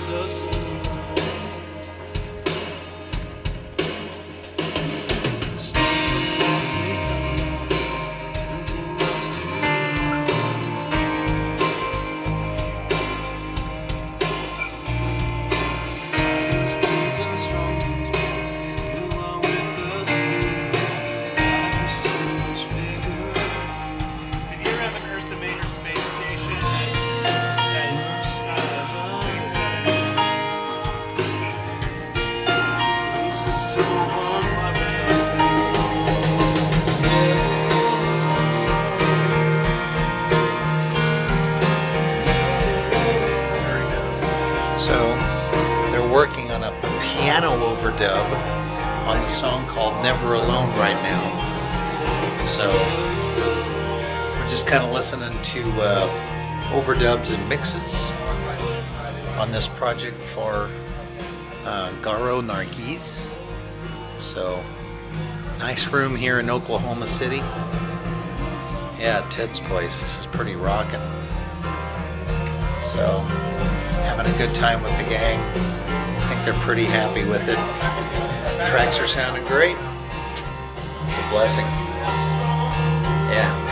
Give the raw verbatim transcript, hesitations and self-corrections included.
So they're working on a piano overdub on the song called Never Alone right now. So we're just kind of listening to uh, overdubs and mixes on this project for uh, Garo Nargiz. So nice room here in Oklahoma City. Yeah, Ted's place. This is pretty rocking. So having a good time with the gang. I think they're pretty happy with it. Tracks are sounding great. It's a blessing. Yeah.